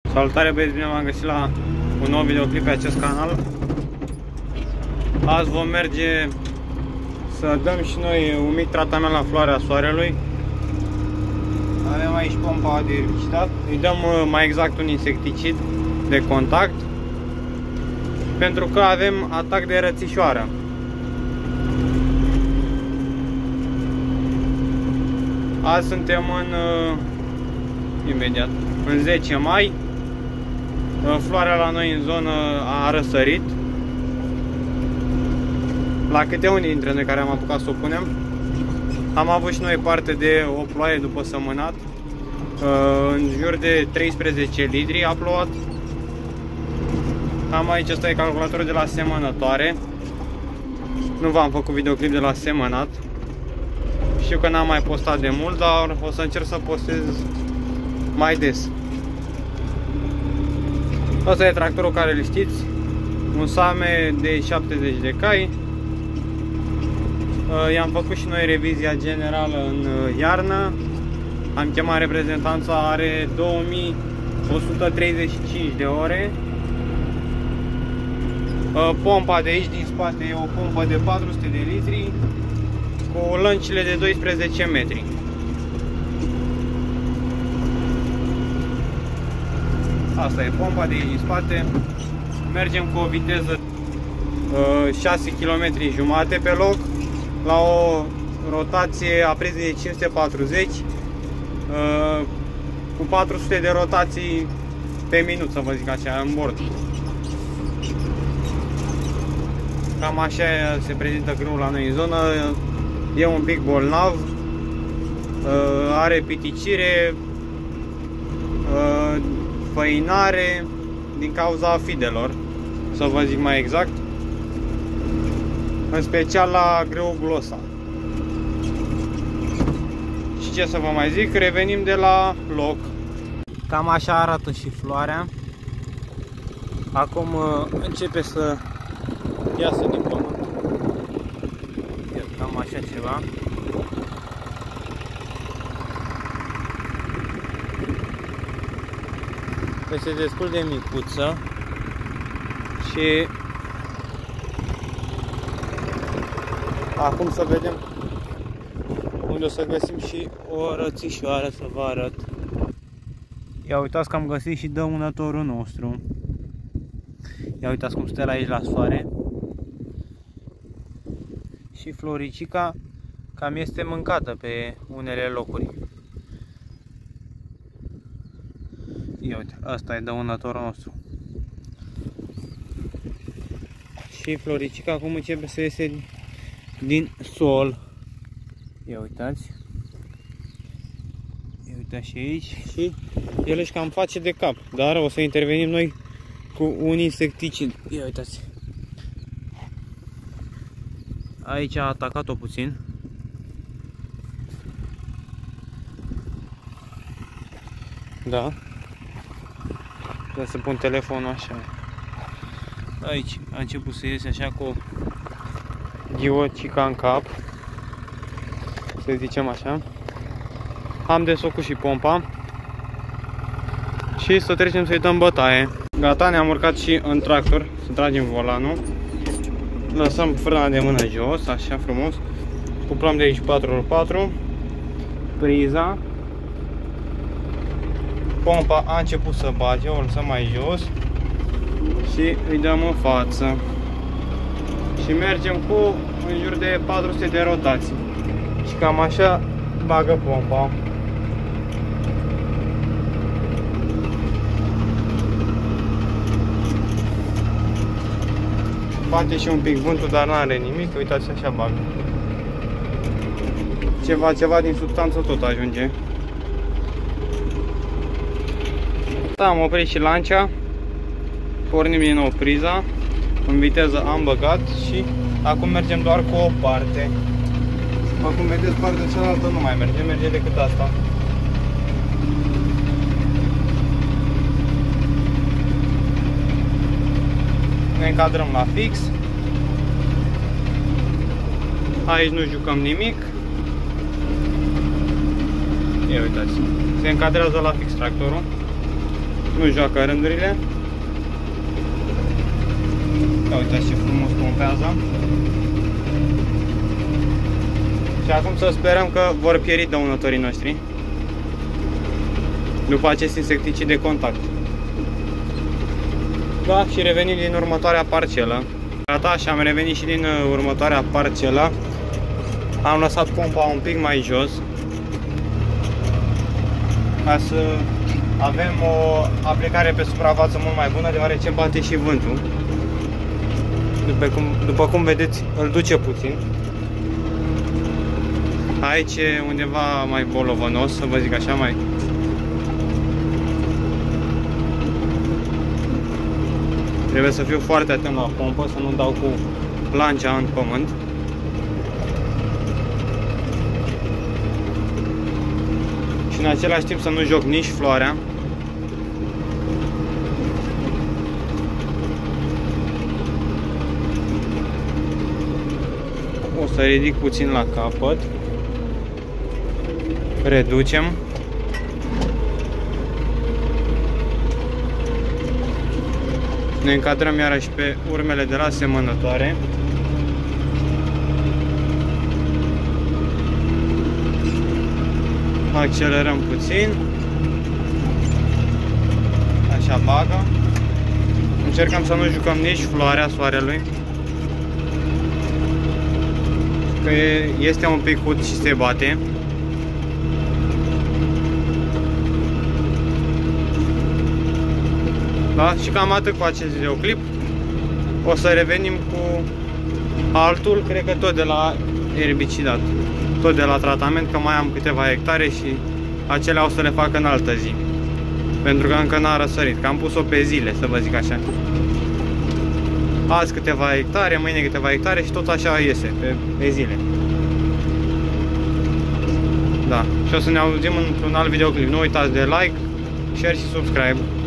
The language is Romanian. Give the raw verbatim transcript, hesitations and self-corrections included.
Salutare băieți, bine v-am găsit la un nou videoclip pe acest canal. Azi vom merge să dăm și noi un mic tratament la floarea soarelui. Avem aici pompa de erbicidat. Îi dăm mai exact un insecticid de contact, pentru că avem atac de rățișoară. Azi suntem în imediat în zece mai. Floarea la noi în zonă a răsărit. La câte unii dintre noi care am apucat să o punem. Am avut și noi parte de o ploaie după sămânat. În jur de treisprezece litri a plouat. Am aici, ăsta e calculatorul de la semănătoare. Nu v-am făcut videoclip de la semănat. Știu că n-am mai postat de mult, dar o să încerc să postez mai des. Asta e tractorul care îl știți, un Same de șaptezeci de cai. I-am făcut și noi revizia generală în iarnă. Am chemat reprezentanța, are două mii o sută treizeci și cinci de ore. Pompa de aici din spate e o pompă de patru sute de litri cu lăncile de doisprezece metri. Asta e pompa de aici din spate. Mergem cu o viteză uh, șase kilometri jumate pe loc, la o rotație aprinsă de cinci sute patruzeci, uh, cu patru sute de rotații pe minut, să vă zic așa, în bord. Cam așa se prezintă grâul la noi în zonă. E un pic bolnav, uh, are piticire, uh, făinare din cauza fidelor, să vă zic mai exact, în special la grâu glosa. Și ce să vă mai zic, revenim de la loc. Cam așa arată și floarea. Acum începe să iasă din pământ. Cam așa ceva. Este destul de micuță și acum să vedem unde o să găsim și o rățișoară, să vă arăt. Ia uitați că am găsit și dăunătorul nostru. Ia uitați cum stă aici la soare. Și floricica cam este mâncată pe unele locuri. Ia uite, asta e dăunătorul nostru. Și floricica acum începe să iese din sol. Ia uitați. Ia uitați și aici. Și el își cam face de cap. Dar o să intervenim noi cu un insecticid. Ia uitați. Aici a atacat-o puțin. Da. Să pun telefonul așa. Aici a început să iese așa cu ghiocica în cap, să zicem așa. Am desfăcut și pompa și să trecem să-i dăm bătaie. Gata, ne-am urcat și în tractor să tragem volanul. Lăsăm frâna de mână jos, așa frumos. Cuplăm de aici patru pe patru priza. Pompa a început să bage, o lăsăm mai jos și îi dăm în față. Și mergem cu în jur de patru sute de rotații. Și cam așa bagă pompa. Bate și un pic vântul, dar nu are nimic, uitați, așa bagă. Ceva, ceva din substanță tot ajunge. Da, am oprit și lancia, pornim din nou priza, în viteză am băgat și acum mergem doar cu o parte. Acum vedeți, partea cealaltă nu mai merge, merge decât asta. Ne încadrăm la fix. Aici nu jucăm nimic. Ia uitați, se încadrează la fix tractorul. Nu joacă rândurile. Ia uitați ce frumos pompează. Și acum să sperăm că vor pieri dăunătorii noștri după acest insecticid de contact. Da, și revenim din următoarea parcelă. Gata, și am revenit și din următoarea parcelă. Am lăsat pompa un pic mai jos ca să avem o aplicare pe suprafață mult mai bună, deoarece bate și vântul. După cum, după cum vedeți, îl duce puțin. Aici e undeva mai bolovănos, să vă zic așa, mai... Trebuie să fiu foarte atent la pompă, să nu dau cu plancea în pământ. Și în același timp să nu joc nici floarea. O să ridic puțin la capăt. Reducem. Ne încadrăm iarăși pe urmele de la semănătoare. Accelerăm puțin. Așa bagă. Încercăm să nu jucăm nici floarea soarelui, că este un pic hud și se bate. Da? Și cam atât cu acest videoclip. O să revenim cu altul, cred că tot de la erbicidat, tot de la tratament, că mai am câteva hectare și acelea o să le fac în altă zi, pentru că încă n-a răsărit, că am pus-o pe zile, să vă zic așa. Azi câteva hectare, mâine câteva hectare și tot așa iese, pe, pe zile. Da, și o să ne auzim într-un alt videoclip. Nu uitați de like, share și subscribe.